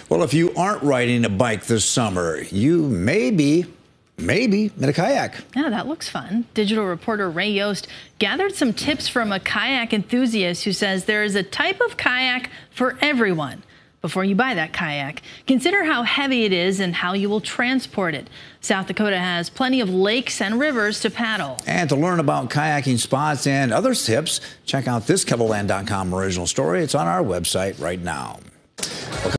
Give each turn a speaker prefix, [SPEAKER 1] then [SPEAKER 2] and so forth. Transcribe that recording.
[SPEAKER 1] Well, if you aren't riding a bike this summer, you may be in a kayak.
[SPEAKER 2] Yeah, that looks fun. Digital reporter Ray Yost gathered some tips from a kayak enthusiast who says there is a type of kayak for everyone. Before you buy that kayak, consider how heavy it is and how you will transport it. South Dakota has plenty of lakes and rivers to paddle.
[SPEAKER 1] And to learn about kayaking spots and other tips, check out this KELOLAND.com original story. It's on our website right now.